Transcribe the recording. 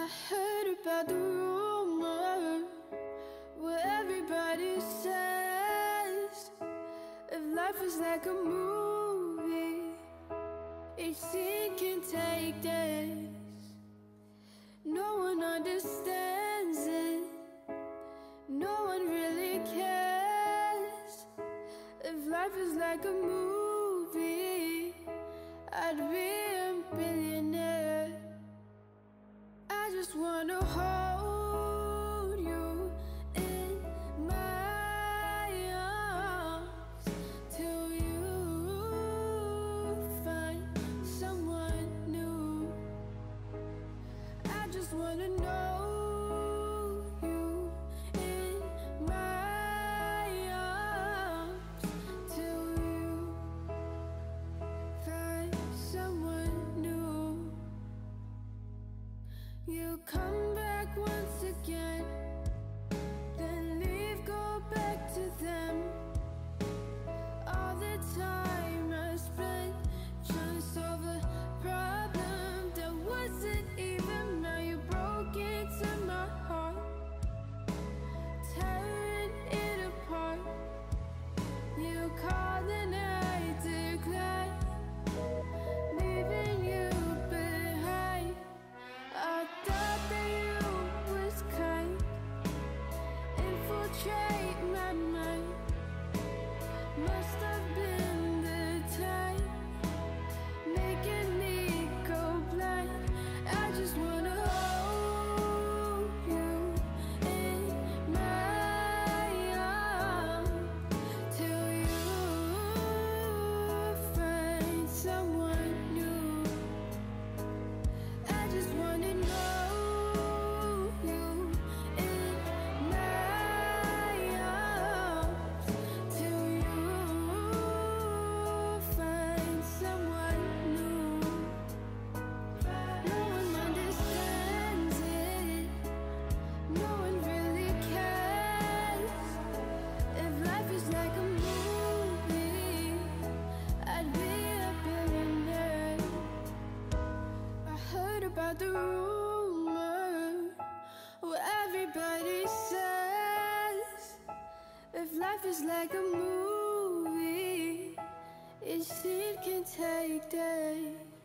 heard about the rumor where everybody says if life is like a movie, each scene can take days. No one understands it, no one really cares. If life is like a movie, I'd be a billionaire. I just wanna hold you in my arms till you find someone new. I just wanna know you in my arms till you find someone new. You come back once again, then leave, go back to them. All the time I spent trying to solve a problem that wasn't even mine. You broke into my heart, tearing it apart. You called and I declined, leaving you behind. I thought that you was kind, infiltrate my mind. Must have been the time, making me go blind. I just wanna hold you in my arms till you find someone new. I just wanna know you in my arms till you find someone new. No one understands it, no one really cares. If life is like a movie, I'd be a billionaire. I heard about the rumor where everybody says if life is like a movie, each scene can take days.